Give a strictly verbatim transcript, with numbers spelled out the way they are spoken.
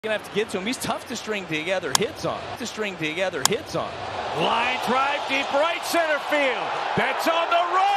Gonna have to get to him. He's tough to string together hits on. To string together hits on. Line drive deep right center field. That's on the run.